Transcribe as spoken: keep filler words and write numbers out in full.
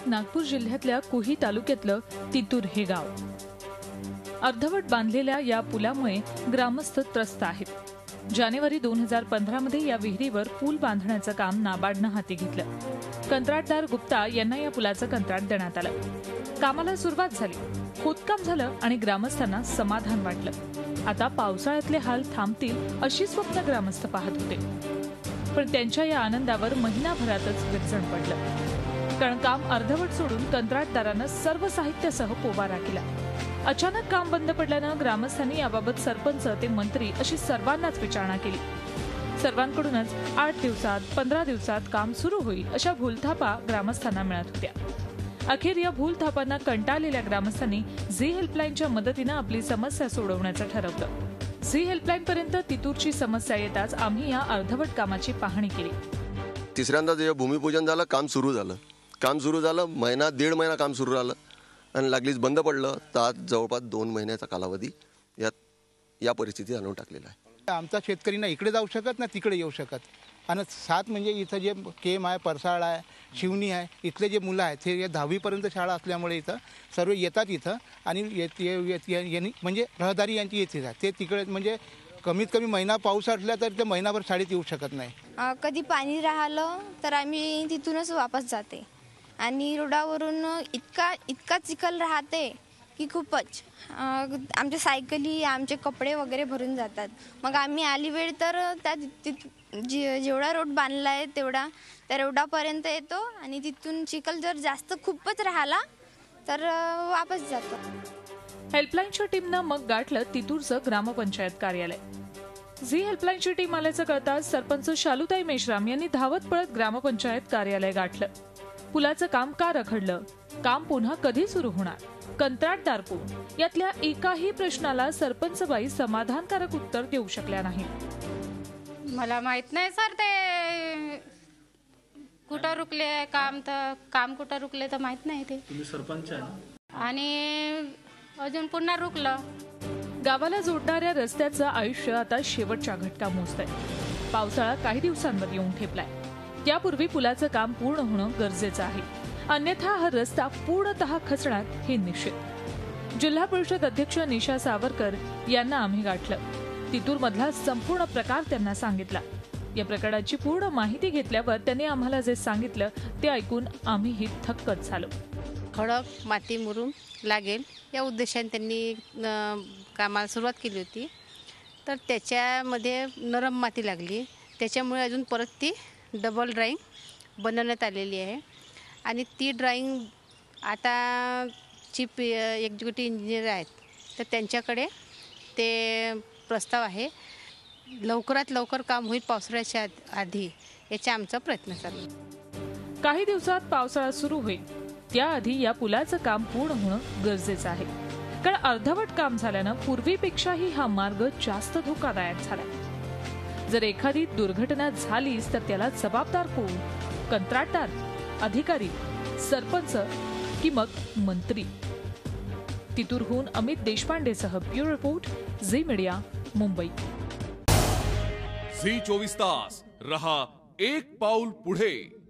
नागपूर जिल्ह्यातल्या कुही तालुक्यातलं तितूर हे गाव. अर्धवट बांधलेल्या या पुलामुळे ग्रामस्थ त्रस्त आहेत. जानेवारी दोन हजार पंधरा मध्ये या विहिरीवर पूल बांधण्याचं काम नाबार्डनं हाती घेतलं. कंत्राटदार गुप्ता यांना या पुलाचं कंत्राट देण्यात आलं. कामाला सुरुवात झाली, खोदकाम झालं आणि ग्रामस्थांना समाधान वाटलं. आता पावसाळ्यातले हाल थांबतील अशी स्वप्न ग्रामस्थ पाहत होते. पण त्यांच्या या आनंदावर महिनाभरातच विरजण पडलं. कारण काम अर्धवट सोडून कंत्राटदारानं सर्व साहित्यासह पोबारा केला. अचानक काम बंद पडल्यानं ग्रामस्थांनी याबाबत सरपंच ते मंत्री अशी सर्वांनाच विचारणा केली. सर्वांकडूनच आठ दिवसात पंधरा दिवसात काम सुरू होईल अशा भूलथापा ग्रामस्थांना मिळत होत्या. अखेर या भूलथापांना कंटाळलेल्या ग्रामस्थांनी झी हेल्पलाईनच्या मदतीनं आपली समस्या सोडवण्याचं ठरवलं. झी हेल्पलाईन पर्यंत तितूरची समस्या येताच आम्ही या अर्धवट कामाची पाहणी केली. तिसऱ्यांदा जे भूमिपूजन झालं, काम सुरू झालं. काम सुरू झालं महिना दीड महिना काम सुरू झालं आणि लागलीच बंद पडलं. तर आज जवळपास दोन महिन्याचा कालावधी यात या परिस्थितीत आणून टाकलेला आहे. आमचा शेतकरी ना इकडे जाऊ शकत ना तिकडे येऊ शकत. आणि सात म्हणजे इथं जे केम आहे, परसाळ आहे, शिवणी आहे, इथले जे मुलं आहेत हे दहावीपर्यंत शाळा असल्यामुळे इथं सर्व येतात इथं आणि येत म्हणजे रहदारी यांची येते आहे. ते तिकडे म्हणजे कमीत कमी महिना पाऊस असला तर ते महिनाभर शाळेत येऊ शकत नाही. कधी पाणी राहिलं तर आम्ही तिथूनच वापस जाते आणि रोडावरून इतका इतका चिखल राहते की खूपच आमच्या सायकली आमचे कपडे वगैरे भरून जातात. मग आम्ही आली वेळ तर त्या जे जेवढा रोड बांधला आहे तेवढा त्या रोडापर्यंत येतो आणि तिथून चिखल जर जास्त खूपच राहिला तर वापस जातो. हेल्पलाईनच्या टीमनं मग गाठलं तितूरचं ग्रामपंचायत कार्यालय. झी हेल्पलाईनची टीम आल्याचं कळताच सरपंच शालूताई मेश्राम यांनी धावत पळत ग्रामपंचायत कार्यालय गाठलं. पुलाचं काम का रखडलं, काम पुन्हा कधी सुरू होणार, कंत्राटदार कोण, यातल्या एकाही प्रश्नाला सरपंचबाई समाधानकारक उत्तर देऊ शकल्या नाही. मला माहित नाही सर, ते कुठं रुकले काम, तर काम कुठं रुकले तर माहित नाही. ते तुम्ही सरपंच आहे आणि अजून पुन्हा रुकलं. गावाला जोडणाऱ्या रस्त्याचं आयुष्य आता शेवटच्या घटका मोजतंय. पावसाळा काही दिवसांवर येऊन ठेपलाय. त्यापूर्वी पुलाचं काम पूर्ण होणं गरजेचं आहे, अन्यथा हा रस्ता पूर्णतः खचणार हे निश्चित. जिल्हा परिषद अध्यक्ष निशा सावरकर यांना आम्ही गाठलं. तितूर मधला संपूर्ण प्रकार त्यांना सांगितला. या प्रकरणाची पूर्ण माहिती घेतल्यावर त्यांनी आम्हाला जे सांगितलं ते ऐकून आम्हीही थक्कच झालो. खडक माती मुरुम लागेल या उद्देशाने त्यांनी कामाला सुरुवात केली होती. तर त्याच्यामध्ये नरम माती लागली, त्याच्यामुळे अजून परत ती डबल ड्राइंग बनवण्यात आलेली आहे. आणि ती ड्राइंग आता चीफ एक्झिक्युटिव्ह इंजिनियर आहेत तर त्यांच्याकडे ते प्रस्ताव आहे. लवकरात लवकर काम होईल पावसाळ्याच्या आधी, याचा आमचा प्रयत्न चालू. काही दिवसात पावसाळा सुरू होईल, त्याआधी या पुलाचं काम पूर्ण होणं गरजेचं आहे. कारण अर्धवट काम झाल्यानं पूर्वीपेक्षाही हा मार्ग जास्त धोकादायक झाला. जर एखादी दुर्घटना झालीच तर त्याला जबाबदार कोण? कंत्राटदार, अधिकारी, सरपंच की मग मंत्री? तितूरहून अमित देशपांडेसह bureau report, Zee media, Mumbai. Zee चोवीस तास रहा एक पाऊल पुढे.